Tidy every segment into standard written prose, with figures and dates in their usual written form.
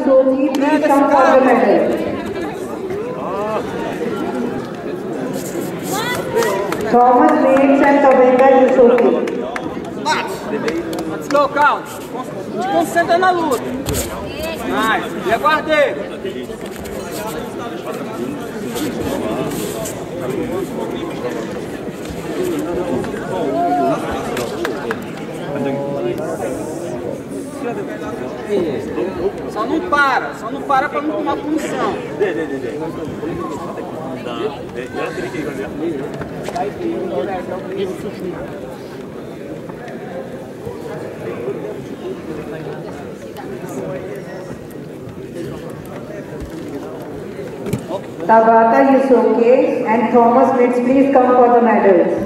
Yusoki, please come for the medal. Thomas Bates and Tobinga Yusoki. Let's go, calma. Te concentra na luta. Nice. E aguardei. Só não para pra não tomar punição. Tabata Yusoki and Thomas Bates, please come for the medals.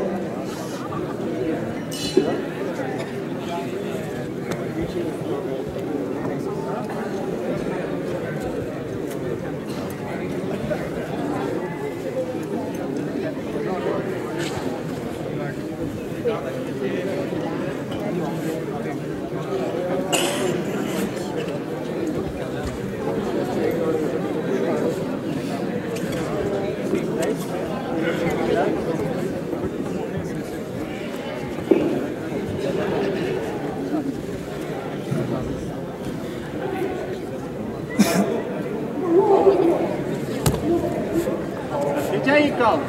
E aí, Carlos?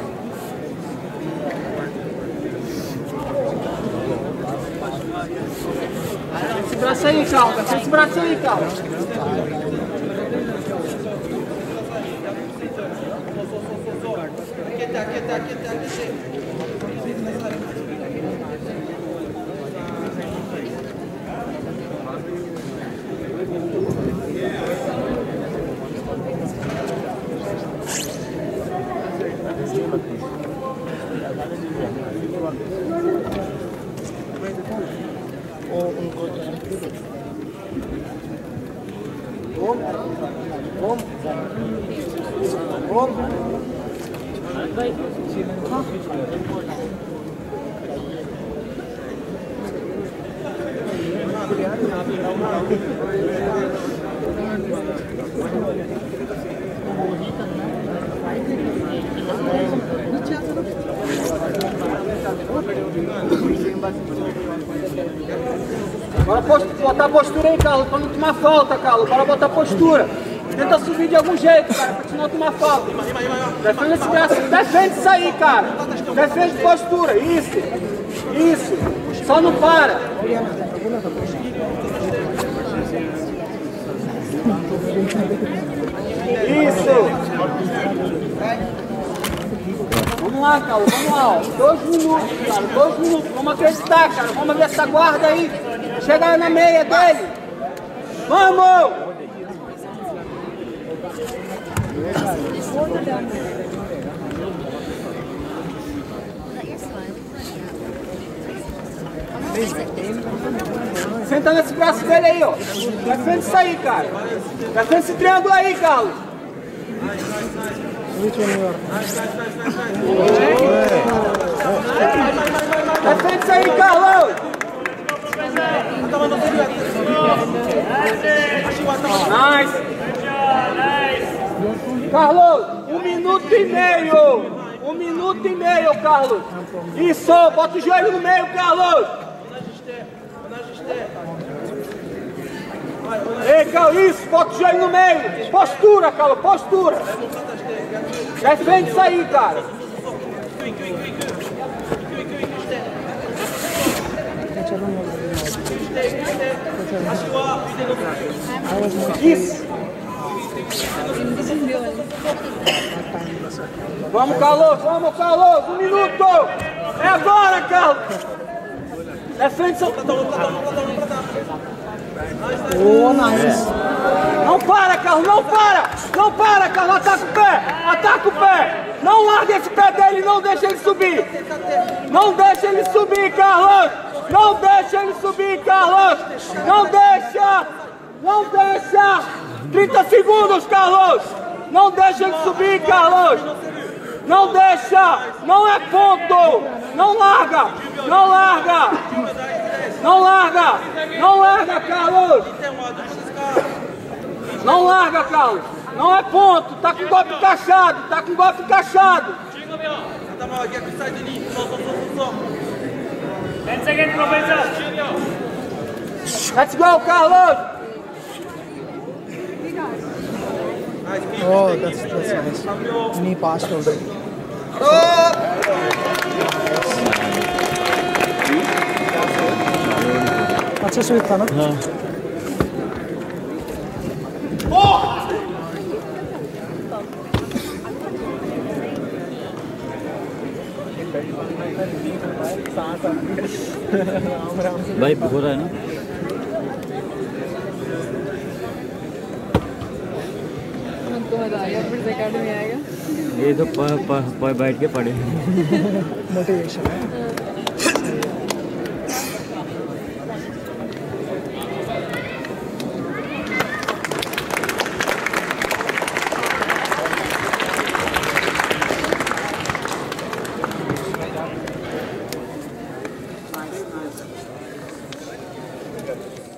Esse braço aí, Carlos. Esse braço aí, Carlos. Agora botar a postura aí, Carlos, pra não tomar falta, Carlos. Bora botar a postura. Tenta subir de algum jeito, cara, pra te não tomar falta. Defende esse braço, defende isso aí, cara. Defende postura, isso. Isso. Só não para. Isso. Vamos lá, Carlos, vamos lá, ó. 2 minutos, cara, 2 minutos. Vamos acreditar, cara. Vamos ver essa guarda aí. Chega na meia dele. Vamos! Senta nesse braço dele aí, ó. Defende isso aí, cara. Defende esse triângulo aí, Carlos. Defende isso aí, Carlos. Nice. Carlos, 1 minuto e meio. 1 minuto e meio, Carlos. Isso, bota o joelho no meio, Carlos. Ei, Carlos, isso, bota o joelho no meio. Postura, Carlos, postura. Defende isso aí, cara. Isso. Vamos, Carlos, vamos, Carlos. 1 minuto. É agora, Carlos. Defende seu... Não para, Carlos, não para! Não para, Carlos, ataca o pé! Ataca o pé! Não larga esse pé dele, não deixa ele subir! Não deixa ele subir, Carlos! Não deixa ele subir, Carlos! Não deixa! Não deixa! 30 segundos, Carlos! Não deixa ele subir, Carlos! Não deixa! Não é ponto! Não larga! Não larga! Não larga! Não larga, Carlos! Não larga, Carlos. Não é ponto. Tá com golpe encaixado. Tá com golpe encaixado. Let's go, Carlos. Oh, that's nice. And he passed already. अच्छा sweet था ना? हाँ। भाई हो रहा है ना? हमको मजा आएगा, फिर से अकेडमी आएगा। ये तो बैठ के पढ़े मोटिवेशन है। Nice.